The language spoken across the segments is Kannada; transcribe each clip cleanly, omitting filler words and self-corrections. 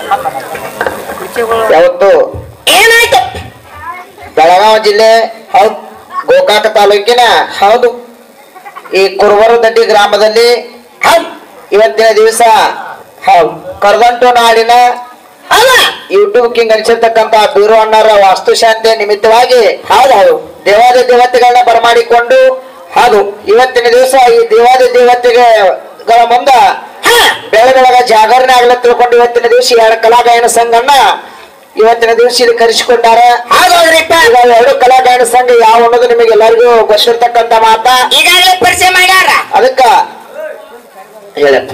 ಯಾವತ್ತು ಏನಾಯ್ತು? ಬೆಳಗಾವಿ ಜಿಲ್ಲೆ ಹೌದು ಗೋಕಾಕ ತಾಲೂಕಿನ ಹೌದು ಈ ಕುರುಬರದಡ್ಡಿ ಗ್ರಾಮದಲ್ಲಿ ಹೌದು ಇವತ್ತಿನ ದಿವಸ ಹೌದು ಕರದಂಟು ನಾಡಿನ ಅಲ್ಲ ಯೂಟ್ಯೂಬ್ ಕಿಂಗ್ ಅನಿಸಿರ್ತಕ್ಕಂತ ಬೀರು ಅಣ್ಣರ ವಾಸ್ತುಶಾಂತಿಯ ನಿಮಿತ್ತವಾಗಿ ಹೌದು ಹೌದು ದೇವಾದಿ ದೇವತೆಗಳನ್ನ ಬರಮಾಡಿಕೊಂಡು ಹೌದು ಇವತ್ತಿನ ದಿವಸ ಈ ದೇವಾದಿ ದೇವತೆಗಳ ಮುಂದ ಬೆಳಗ ಜಾಗರಣೆ ಆಗ್ಲ ತಿಳ್ಕೊಂಡು ಇವತ್ತಿನ ದಿವಸ ಎರಡು ಕಲಾಗಾಯನ ಸಂಘನ್ನ ಇವತ್ತಿನ ದಿವಸ ಇಲ್ಲಿ ಕರೆಸಿಕೊಂಡಾರ. ಹೌದೌದ್ರಿಪ್ಪ. ಈಗ ಎರಡು ಕಲಾಗಾಯನ ಸಂಘ ಯಾವ ಅನ್ನೋದು ನಿಮಗೆ ಎಲ್ಲರಿಗೂ ಗೊತ್ತಿರ್ತಕ್ಕಂತ ಮಾತ ಈಗಾಗಲೇ ಪರಿಚಯ ಮಾಡ್ಯಾರ. ಅದಕ್ಕ ಹೇಳಪ್ಪ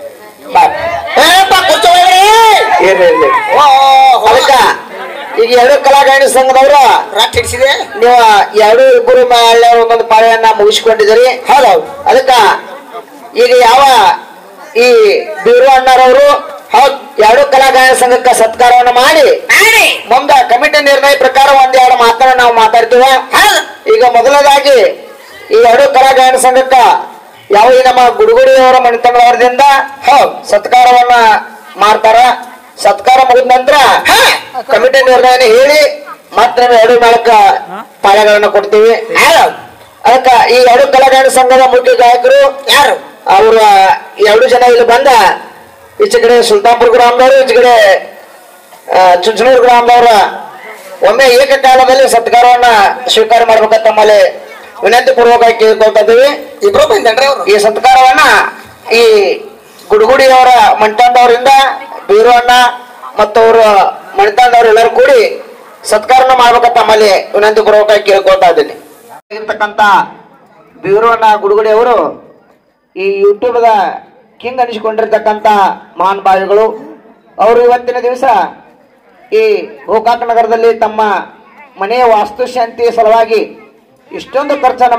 ಏನಪ್ಪ ಕೂತ್ಕೊಳ್ಳಿ. ಏನಿಲ್ಲ ಅದಕ್ಕ ಈಗ ಎರಡು ಕಲಾಗಾಯನ ಸಂಘದವ್ರ ರೊಕ್ಕ ಹಿಡಿಸಿದೆ ನೀವು ಎರಡು ಇಬ್ಬರು ಮೇಲೆ ಒಂದೊಂದು ಪಾಳೆಯನ್ನ ಮುಗಿಸ್ಕೊಂಡಿದ್ದೀರಿ. ಹೌದೌದು ಅದಕ್ಕ ಈಗ ಯಾವ ಈ ಬೀರು ಅಣ್ಣರವರು ಹೌದು ಎರಡು ಕಲಾಗಾಯನ ಸಂಘಕ್ಕೆ ಸತ್ಕಾರವನ್ನ ಮಾಡಿ ಮುಂದ ಕಮಿಟಿ ನಿರ್ಣಯ ಪ್ರಕಾರ ಒಂದೆರಡು ಮಾತನ್ನ ನಾವು ಮಾತಾಡ್ತೀವಿ. ಈಗ ಮೊದಲನೇದಾಗಿ ಈ ಎರಡು ಕಲಾಗಾಯನ ಸಂಘಕ್ಕ ಯಾವ ಈ ನಮ್ಮ ಗುಡುಗುಡಿಯವರ ಮಣಿತಂಗಳವರದಿಂದ ಸತ್ಕಾರವನ್ನ ಮಾಡ್ತಾರ. ಸತ್ಕಾರ ಮುಗಿದ ನಂತರ ಕಮಿಟಿ ನಿರ್ಣಯನ ಹೇಳಿ ಮತ್ತೆ ನಾವು ಎರಡು ನಾಲ್ಕ ಪಾಳೆಗಳನ್ನ ಕೊಡ್ತೀವಿ. ಅದಕ್ಕ ಈ ಎರಡು ಕಲಾಗಾಯನ ಸಂಘದ ಮುಖ್ಯ ಗಾಯಕರು ಯಾರು? ಅವ್ರ ಎರಡು ಜನ ಇಲ್ಲಿ ಬಂದ ಈಚೆ ಕಡೆ ಸುಲ್ತಾನ್ಪುರ ಗ್ರಾಮದವರು ಈಚೆ ಕಡೆ ಚುಂಚನೂರು ಗ್ರಾಮದವ್ರ ಒಮ್ಮೆ ಏಕಕಾಲದಲ್ಲಿ ಸತ್ಕಾರವನ್ನ ಸ್ವೀಕಾರ ಮಾಡ್ಬೇಕಂತ ತಮ್ಮಲ್ಲಿ ವಿನಂತಿ ಪೂರ್ವಕವಾಗಿ ಕೇಳ್ಕೊಳ್ತಾ ಇದ್ದೀವಿ. ಇಬ್ರು ಬಂದನ್ರಿ ಅವ್ರು. ಈ ಸತ್ಕಾರವನ್ನ ಈ ಗುಡುಗುಡಿಯವರ ಮಣಿತಂಡವರಿಂದ ಬೀರು ಅಣ್ಣ ಮತ್ತವ್ರ ಮಣಿತಂಡವ್ರು ಎಲ್ಲರೂ ಕೂಡಿ ಸತ್ಕಾರನ ಮಾಡ್ಬೇಕಂತ ತಮ್ಮಲ್ಲಿ ವಿನಂತಿ ಪೂರ್ವಕವಾಗಿ ಕೇಳ್ಕೊಳ್ತಾ ಇದ್ದೀನಿ. ಇರ್ತಕ್ಕಂತ ಬೀರು ಅಣ್ಣ ಗುಡುಗುಡಿಯವರು ಈ ಯೂಟ್ಯೂಬ್ದ ಕಿಂಗ್ ಅನಿಸಿಕೊಂಡಿರ್ತಕ್ಕಂಥ ಮಹಾನ್ ಭಾವಿಗಳು. ಅವರು ಇವತ್ತಿನ ದಿವಸ ಈ ಗೋಕಾಕ ನಗರದಲ್ಲಿ ತಮ್ಮ ಮನೆಯ ವಾಸ್ತುಶಾಂತಿಯ ಸಲುವಾಗಿ ಇಷ್ಟೊಂದು ಖರ್ಚನ್ನು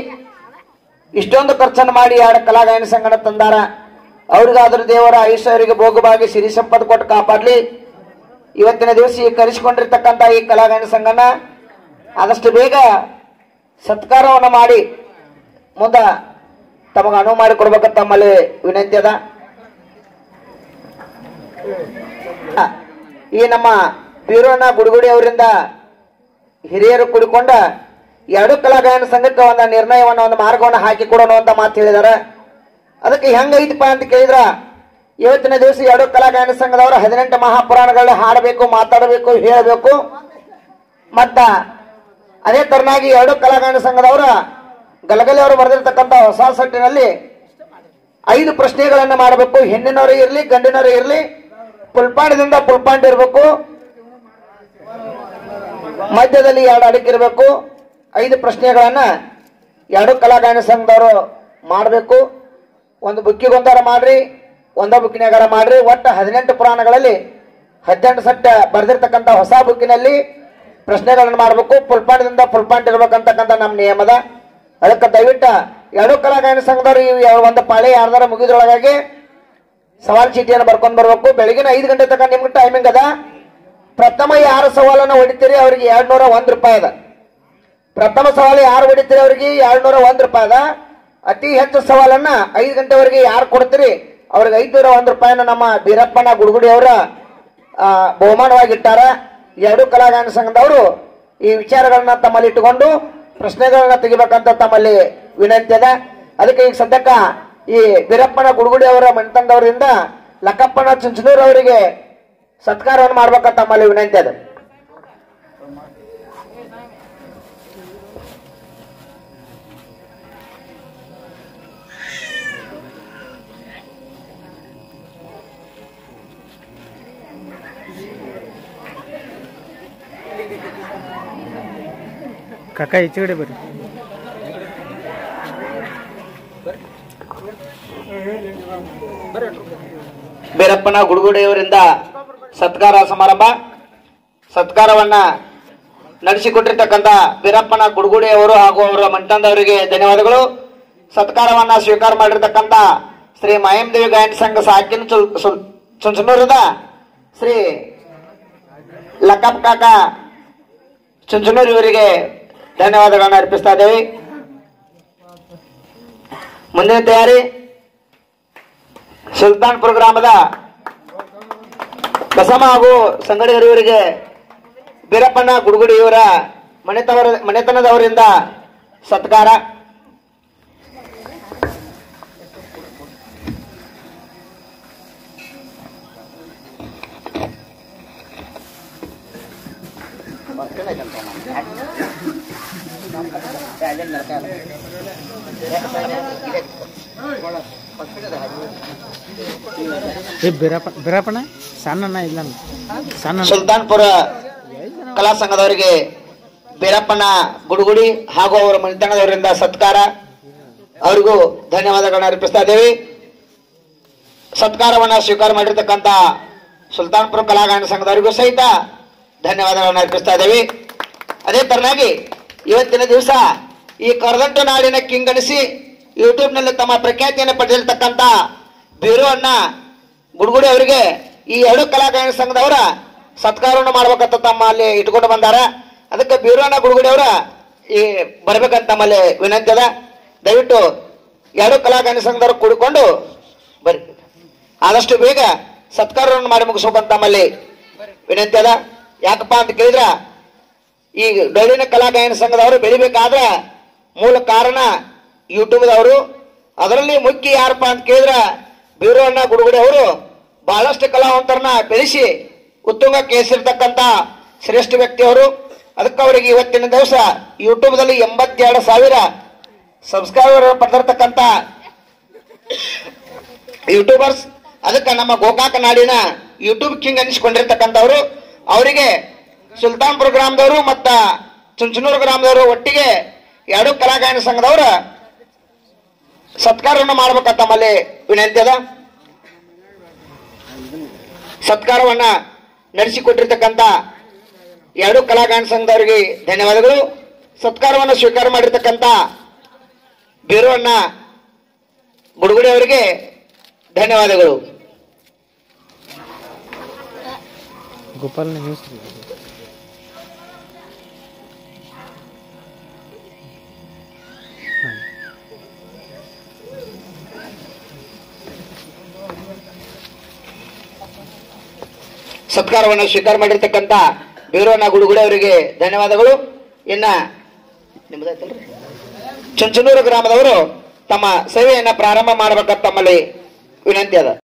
ಮಾಡಿ ಎರಡು ಕಲಾಗಾಯನ ಸಂಘನ ತಂದಾರ. ಅವ್ರಿಗಾದ್ರೂ ದೇವರ ಆಯುಷ್ಯವರಿಗೆ ಭೋಗವಾಗಿ ಸಿರಿ ಸಂಪತ್ತು ಕೊಟ್ಟು ಕಾಪಾಡ್ಲಿ. ಇವತ್ತಿನ ದಿವಸ ಈ ಕರೆಸಿಕೊಂಡಿರ್ತಕ್ಕಂಥ ಈ ಕಲಾಗಾಯನ ಸಂಘನ ಆದಷ್ಟು ಬೇಗ ಸತ್ಕಾರವನ್ನು ಮಾಡಿ ಮುಂದ ತಮಗೆ ಅನುವು ಮಾಡಿ ಕೊಡ್ಬೇಕಂತ ತಮ್ಮಲ್ಲಿ ವಿನಂತಿ ಅದ. ಈ ನಮ್ಮ ಬೀರಣ್ಣ ಗುಡುಗುಡಿ ಅವರಿಂದ ಹಿರಿಯರು ಕೂಡಿಕೊಂಡ ಎರಡು ಕಲಾಗಾಯನ ಸಂಘಕ್ಕೆ ಒಂದು ನಿರ್ಣಯವನ್ನು ಒಂದು ಮಾರ್ಗವನ್ನು ಹಾಕಿ ಕೊಡೋಣ ಅಂತ ಮಾತು ಹೇಳಿದಾರೆ. ಅದಕ್ಕೆ ಹೆಂಗೈತಪ್ಪ ಅಂತ ಕೇಳಿದ್ರ ಇವತ್ತಿನ ದಿವಸ ಎರಡು ಕಲಾಗಾಯನ ಸಂಘದವರು 18 ಮಹಾಪುರಾಣಗಳನ್ನ ಹಾಡಬೇಕು, ಮಾತಾಡಬೇಕು, ಹೇಳಬೇಕು. ಮತ್ತ ಅದೇ ತರನಾಗಿ ಎರಡು ಕಲಾಗಾಯನ ಸಂಘದವರ ಗಲಗಲಿ ಅವರು ಬರೆದಿರ್ತಕ್ಕಂಥ ಹೊಸ ಸಟ್ಟಿನಲ್ಲಿ 5 ಪ್ರಶ್ನೆಗಳನ್ನ ಮಾಡಬೇಕು. ಹೆಣ್ಣಿನವರೇ ಇರ್ಲಿ ಗಂಡಿನವರೇ ಇರ್ಲಿ, ಪುಲ್ಪಾಂಡದಿಂದ ಪುಲ್ಪಾಂಡ್ ಇರಬೇಕು, ಮಧ್ಯದಲ್ಲಿ 2 ಅಡಿಕಿರ್ಬೇಕು. 5 ಪ್ರಶ್ನೆಗಳನ್ನ ಎರಡು ಕಲಾಗಾಯನ ಸಂಘದವರು ಮಾಡಬೇಕು. ಒಂದು ಬುಕ್ಕಿಗೊಂದಾರ ಮಾಡ್ರಿ, ಒಂದ ಬುಕ್ಕಿನಾಗಾರ ಮಾಡ್ರಿ. ಒಟ್ಟು 18 ಪುರಾಣಗಳಲ್ಲಿ 18 ಸಟ್ಟ ಬರೆದಿರ್ತಕ್ಕಂಥ ಹೊಸ ಬುಕ್ಕಿನಲ್ಲಿ ಪ್ರಶ್ನೆಗಳನ್ನ ಮಾಡಬೇಕು. ಪುಲ್ಪಾಂಡದಿಂದ ಪುಲ್ಪಾಂಡ್ ಇರ್ಬೇಕಂತಕ್ಕಂಥ ನಮ್ಮ ನಿಯಮದ. ಅದಕ್ಕೆ ದಯವಿಟ್ಟು ಎರಡು ಕಲಾಗಾಯನ ಸಂಘದವ್ರು ಈ ಒಂದು ಪಾಳೆ ಯಾರ್ದಾರ ಮುಗಿದ್ರೊಳಗಾಗಿ ಸವಾಲ್ ಚೀಟಿಯನ್ನು ಬರ್ಕೊಂಡು ಬರ್ಬೇಕು. ಬೆಳಗಿನ 5 ಗಂಟೆ ತನಕ ನಿಮ್ಗೆ ಟೈಮಿಂಗ್ ಅದ. ಪ್ರಥಮ ಯಾರು ಸವಾಲನ್ನು ಹೊಡಿತೀರಿ ಅವ್ರಿಗೆ 201 ರೂಪಾಯಿ ಅದ. ಪ್ರಥಮ ಸವಾಲು ಯಾರು ಹೊಡಿತೀರಿ ಅವ್ರಿಗೆ 201 ರೂಪಾಯಿ ಅದ. ಅತಿ ಹೆಚ್ಚು ಸವಾಲನ್ನ 5 ಗಂಟೆವರೆಗೆ ಯಾರು ಕೊಡ್ತೀರಿ ಅವ್ರಿಗೆ 501 ರೂಪಾಯಿನ ನಮ್ಮ ಬೀರಪ್ಪನ ಗುಡುಗುಡಿ ಅವರ ಬಹುಮಾನವಾಗಿಟ್ಟಾರ. ಎರಡು ಕಲಾಗಾಯನ ಸಂಘದವರು ಈ ವಿಚಾರಗಳನ್ನ ತಮ್ಮಲ್ಲಿ ಇಟ್ಟುಕೊಂಡು ಪ್ರಶ್ನೆಗಳನ್ನ ತೆಗಿಬೇಕಂತ ತಮ್ಮಲ್ಲಿ ವಿನಂತಿ ಅದ. ಅದಕ್ಕೆ ಈಗ ಸದ್ಯಕ್ಕ ಈ ಬೀರಪ್ಪನ ಗುಡುಗುಡಿ ಅವರ ಮಣಿತಂಡವರಿಂದ ಲಕ್ಕಪ್ಪನ ಚುಂಚನೂರ್ ಅವರಿಗೆ ಸತ್ಕಾರವನ್ನು ಮಾಡ್ಬೇಕಂತ ತಮ್ಮಲ್ಲಿ ವಿನಂತಿ ಅದ. ಕಾका ಈಚೆ ಕಡೆ ಬರ್ರಿ. ಬೀರಪ್ಪನ ಗುಡುಗುಡಿಯವರಿಂದ ಸತ್ಕಾರ ಸಮಾರಂಭ. ಸತ್ಕಾರವನ್ನ ನಡೆಸಿಕೊಟ್ಟಿರ್ತಕ್ಕಂಥ ಬೀರಪ್ಪನ ಗುಡುಗುಡಿಯವರು ಹಾಗೂ ಅವರ ಮಂಟಂದವರಿಗೆ ಧನ್ಯವಾದಗಳು. ಸತ್ಕಾರವನ್ನ ಸ್ವೀಕಾರ ಮಾಡಿರ್ತಕ್ಕಂಥ ಶ್ರೀ ಮಾಯಂದೇವಿ ಗಾಯನ ಸಂಘ ಸಾಕಿನ ಚುಂಚನೂರದ ಶ್ರೀ ಲಕ್ಕಪ್ಪ ಕಾಕ ಚುಂಚನೂರು ಇವರಿಗೆ ಧನ್ಯವಾದಗಳನ್ನ ಅರ್ಪಿಸ್ತಾ ಇದ್ದೇವೆ. ಮುಂದಿನ ತಯಾರಿ ಸುಲ್ತಾನ್ಪುರ ಗ್ರಾಮದ ಬಸಮ್ಮ ಹಾಗೂ ಸಂಗಡಿಗರಿವರಿಗೆ ಬೀರಪ್ಪನ ಗುಡುಗುಡಿ ಇವರ ಮನೆತನದವರಿಂದ ಸತ್ಕಾರ. ಬೀರಪ್ಪನ ಸಣ್ಣ ಇಲ್ಲ ಸಣ್ಣ ಸುಲ್ತಾನ್ಪುರ ಕಲಾ ಸಂಘದವರಿಗೆ ಬೀರಪ್ಪನ ಗುಡುಗುಡಿ ಹಾಗೂ ಅವರ ಮನೆತನದವರಿಂದ ಸತ್ಕಾರ. ಅವರಿಗೂ ಧನ್ಯವಾದಗಳನ್ನ ಅರ್ಪಿಸ್ತಾ ಇದ್ದೇವೆ. ಸತ್ಕಾರವನ್ನ ಸ್ವೀಕಾರ ಮಾಡಿರ್ತಕ್ಕಂಥ ಸುಲ್ತಾನ್ಪುರ ಕಲಾಗಾಯನ ಸಂಘದವರಿಗೂ ಸಹಿತ ಧನ್ಯವಾದಗಳನ್ನ ಅರ್ಪಿಸ್ತಾ ಇದ್ದೇವೆ. ಅದೇ ತರನಾಗಿ ಇವತ್ತಿನ ದಿವಸ ಈ ಕರದಂಟು ನಾಡಿನ ಕಿಂಗಣಿಸಿ ಯೂಟ್ಯೂಬ್ನಲ್ಲಿ ತಮ್ಮ ಪ್ರಖ್ಯಾತಿಯನ್ನು ಪಡೆದಿರ್ತಕ್ಕಂಥ ಬೀರಣ್ಣ ಗುಡುಗುಡಿ ಅವರಿಗೆ ಈ ಎರಡು ಕಲಾಗಾಯನ ಸಂಘದವರ ಸತ್ಕಾರವನ್ನು ಮಾಡ್ಬೇಕಂತ ತಮ್ಮಲ್ಲಿ ಇಟ್ಕೊಂಡು ಬಂದಾರ. ಅದಕ್ಕೆ ಬೀರಣ್ಣ ಗುಡುಗುಡಿ ಅವರ ಈ ಬರ್ಬೇಕಂತ ತಮ್ಮಲ್ಲಿ ವಿನಂತಿ ಅದ. ದಯವಿಟ್ಟು ಎರಡು ಕಲಾಗಾಯನ ಸಂಘದವರು ಕೂಡಿಕೊಂಡು ಬರ್ರಿ, ಆದಷ್ಟು ಬೇಗ ಸತ್ಕಾರವನ್ನು ಮಾಡಿ ಮುಗಿಸ್ಬೇಕಂತ ತಮ್ಮಲ್ಲಿ ವಿನಂತಿ ಅದ. ಯಾಕಪ್ಪ ಅಂತ ಕೇಳಿದ್ರ ಈ ಡೊಳ್ಳಿನ ಕಲಾಗಾಯನ ಸಂಘದವರು ಬೆಳಿಬೇಕಾದ್ರೆ ಮೂಲ ಕಾರಣ ಯೂಟ್ಯೂಬ್ದವರು. ಅದರಲ್ಲಿ ಮುಖ್ಯ ಯಾರಪ್ಪ ಅಂತ ಕೇಳಿದ್ರ ಬೀರಣ್ಣ ಗುಡುಗುಡಿ ಅವರು ಬಹಳಷ್ಟು ಕಲಾವಂತರನ್ನ ಬೆಳೆಸಿ ಉತ್ತುಂಗ ಕೇಸಿರ್ತಕ್ಕಂಥ ಶ್ರೇಷ್ಠ ವ್ಯಕ್ತಿಯವರು. ಅದಕ್ಕೆ ಅವರಿಗೆ ಇವತ್ತಿನ ದಿವಸ ಯೂಟ್ಯೂಬ್ದಲ್ಲಿ 82,000 ಸಬ್ಸ್ಕ್ರೈಬರ್ ಪಡೆದಿರ್ತಕ್ಕಂಥ ಯೂಟ್ಯೂಬರ್ಸ್. ಅದಕ್ಕೆ ನಮ್ಮ ಗೋಕಾಕ ನಾಡಿನ ಯೂಟ್ಯೂಬ್ ಕಿಂಗ್ ಅನಿಸಿಕೊಂಡಿರ್ತಕ್ಕಂಥವ್ರು. ಅವರಿಗೆ ಸುಲ್ತಾನ್ಪುರ ಗ್ರಾಮದವರು ಮತ್ತು ಚುಂಚನೂರು ಗ್ರಾಮದವರು ಒಟ್ಟಿಗೆ ಎರಡು ಕಲಾಗಾಯನ ಸಂಘದವರ ಸತ್ಕಾರವನ್ನು ಮಾಡ್ಬೇಕಂತ ತಮ್ಮಲ್ಲಿ ವಿನಂತಿ ಅದ. ಸತ್ಕಾರವನ್ನ ನಡೆಸಿಕೊಟ್ಟಿರ್ತಕ್ಕಂಥ ಎರಡು ಕಲಾಗಾಯನ ಸಂಘದವರಿಗೆ ಧನ್ಯವಾದಗಳು. ಸತ್ಕಾರವನ್ನು ಸ್ವೀಕಾರ ಮಾಡಿರ್ತಕ್ಕಂಥ ಬೀರಣ್ಣ ಗುಡುಗುಡಿ ಅವರಿಗೆ ಧನ್ಯವಾದಗಳು. ಗೋಪಾಲ್ ನ್ಯೂಸ್ ಸತ್ಕಾರವನ್ನು ಸ್ವೀಕಾರ ಮಾಡಿರ್ತಕ್ಕಂಥ ಬೀರಣ್ಣ ಗುಡುಗುಡಿ ಅವರಿಗೆ ಧನ್ಯವಾದಗಳು. ಇನ್ನ ನಿಮ್ಮದಾಯ್ತಲ್ರಿ ಚುಂಚನೂರು ಗ್ರಾಮದವರು ತಮ್ಮ ಸೇವೆಯನ್ನ ಪ್ರಾರಂಭ ಮಾಡಬೇಕಂತ ತಮ್ಮಲ್ಲಿ ವಿನಂತಿ ಅದ.